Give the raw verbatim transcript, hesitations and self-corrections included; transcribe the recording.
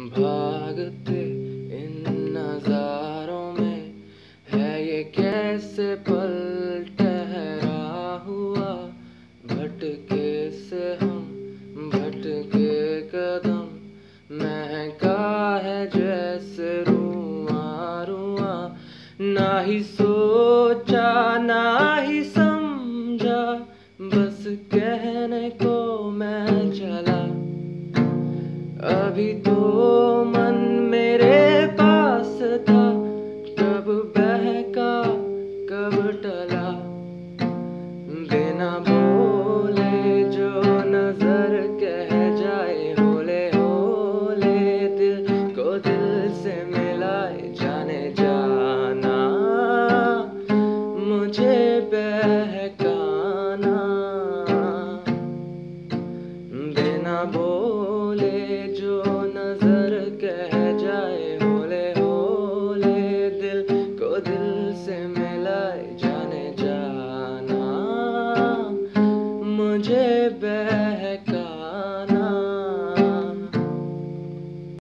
भागते इन नजारों में है ये कैसे पल ठहरा हुआ। भटके से हम भटके कदम, महका है जैसे रुआं रुआं। ना ही सोचा ना ही समझा, बस कहने को मैं चला। अभी तो